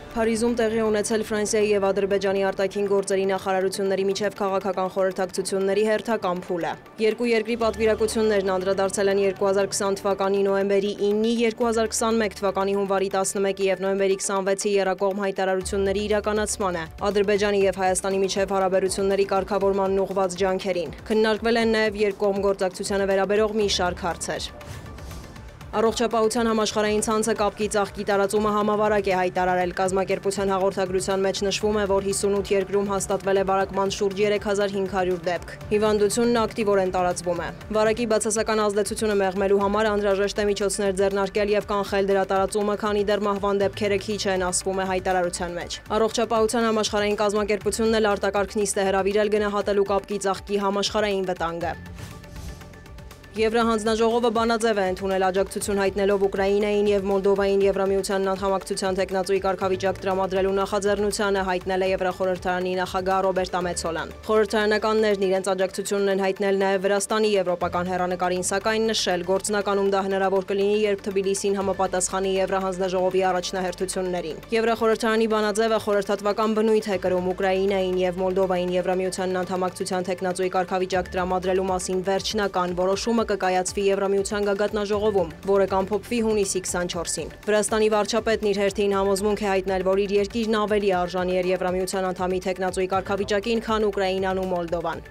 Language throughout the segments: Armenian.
Փարիզում տեղի ունեցել Ֆրանսիայի եւ Ադրբեջանի արտաքին գործերի նախարարությունների միջև քաղաքական խորհրդակցությունների հերթական փուլը։ Երկու երկրի պատվիրակություններն անդրադարձել են 2020 թվականի նոյեմբերի 9-ի, 2021 թվականի հունվարի 11-ի եւ նոյեմբերի 26-ի եռակողմ հայտարարությունների իրականացմանը, Ադրբեջանի եւ Հայաստանի միջև հարաբերությունների կարգավորմանն ուղղված ջանքերին։ Քննարկվել են նաեւ երկկողմ գործակցությանը վերաբերող մի շարք հարցեր։ Առողջապահության համաշխարհային ցանցը կապկի ծաղկի տարածումը համավարակ է հայտարարել։ Կազմակերպության հաղորդագրության մեջ նշվում է, որ 58 երկրում հաստատվել է վարակման շուրջ 3500 դեպք։ Հիվանդությունն ակտիվորեն տարածվում է։ Վարակի բացասական ազդեցությունը մեղմելու համար անհրաժեշտ է միջոցներ ձեռնարկել եւ կանխել դրա տարածումը, քանի դեռ մահվան դեպքերը քիչ են, ասվում է հայտարարության մեջ։ Առողջապահության համաշխարհային կազմակերպությունն էլ արտակարգ նիստ է հրավիրել գնահատելու կապկի ծաղկի համաշխարհային վտանգը։ Եվրահանձնաժողովը բանաձև է ընդունել աջակցություն հայտնելով Ուկրաինային եւ Մոլդովային Եվրամիության համակցության տեխնացուի կարգավիճակ տրամադրելու նախաձեռնությանը, հայտնել է Եվրախորհրդարանի նախագահ Ռոբերտ Ամեցոլան։ Խորհրդարանականներն իրենց աջակցությունն են հայտնել նաեւ Վրաստանի եվրոպական հեռանկարին, սակայն նշել, գործնականում դա հնարավոր կլինի, երբ Թբիլիսին համապատասխանի Եվրահանձնաժողովի առաջնահերթություններին։ Եվրախորհրդարանի բանաձևը խորհրդատվական բնույթ է կրում Ուկրաինային եւ Մոլդովային Եվրամիության համակցության տեխնացուի կարգավիճակ տրամադրելու մասին վերջնական որոշումը կկայացվի Եվրամիության գագաթնաժողովում, որը կամփոփվի հունիսի 24-ին։ Վրաստանի վարչապետն իր հերթին համոզմունք է հայտնել, որ իր երկիրն ավելի արժանի էր Եվրամիության անդամի տեխնացուի կարգավիճակին, քան Ուկրաինան ու Մոլդովան։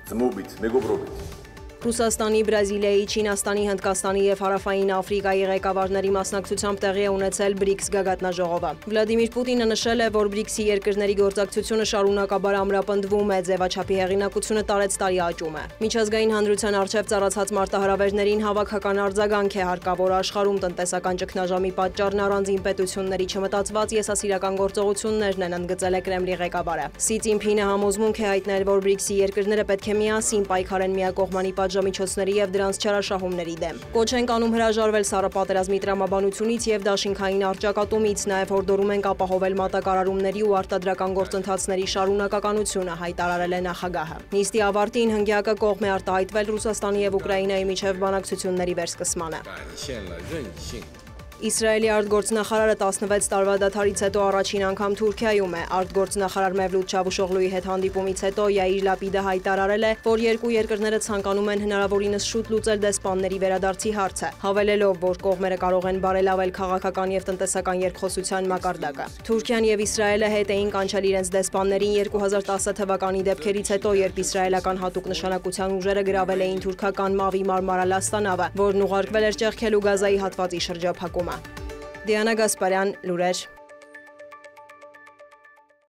Ռուսաստանի, Բրազիլիայի, Չինաստանի, Հնդկաստանի եւ Հարավային Աֆրիկայի ղեկավարների մասնակցությամբ տեղի է ունեցել BRICS գագաթնաժողովը։ Վլադիմիր Պուտինը նշել է, որ BRICS-ի երկրների գործակցությունը շարունակաբար ամրապնդվում է, ձևաչափի հեղինակությունը տարեցտարի աճում է։ Միջազգային հանրության առջև ծառացած մարտահրավերներին հավաքական արձագանք է հարկավոր, աշխարհում տնտեսական ճգնաժամի պատճառն առանձին պետությունների չմտածված եսասիրական գործողություններն են, ընդգծել է Կրեմլի ղեկավարը։ Սի Ցինփինը համոզմունք է հայտնել, որ BRICS-ի երկրները պետք է միասին պայքարեն միակողմանի պատժամիջոցների եւ դրանց չարաշահումների դեմ։ Կոչ են անում հրաժարվել սառը պատերազմի տրամաբանությունից եւ դաշինքային առճակատումից, նաեւ հորդորում ենք ապահովել մատակարարումների ու արտադրական գործընթացների շարունակականությունը, հայտարարել է նախագահը։ Նիստի ավարտին հնգյակը կողմ է արտահայտվել Ռուսաստանի եւ Ուկրաինայի միջև բանակցությունների վերսկսմանը։ Իսրայելի արտգործնախարարը 16 տարվա դադարից հետո առաջին անգամ Թուրքիայում է։ Արտգործնախարար Մևլութ Չավուշօղլուի հետ հանդիպումից հետո Յայիր Լապիդը հայտարարել է, որ երկու երկրները ցանկանում են հնարավորինս շուտ լուծել դեսպանների վերադարձի հարցը, հավելելով, որ կողմերը կարող են բարելավել քաղաքական եւ տնտեսական երկխոսության մակարդակը։ Թուրքիան եւ Իսրայելը հետ էին կանչել իրենց դեսպաններին 2010 թվականի դեպքերից հետո, երբ իսրայելական հատուկ նշանակության ուժերը գրավել էին թուրքական Մավի մարմարալ աստանավը, որն ուղարկվել էր Ճեղքելու Գազայի հատվածի շրջափակում։ Դիանա Գասպարյան, Լուրեր։